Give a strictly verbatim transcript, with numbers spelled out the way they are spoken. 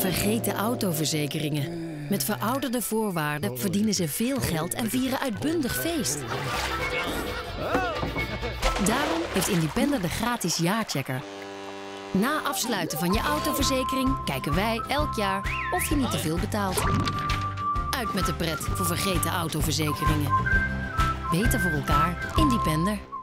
Vergeten autoverzekeringen. Met verouderde voorwaarden verdienen ze veel geld en vieren uitbundig feest. Daarom heeft Independer de gratis jaarchecker. Na afsluiten van je autoverzekering kijken wij elk jaar of je niet te veel betaalt. Uit met de pret voor vergeten autoverzekeringen. Beter voor elkaar, Independer.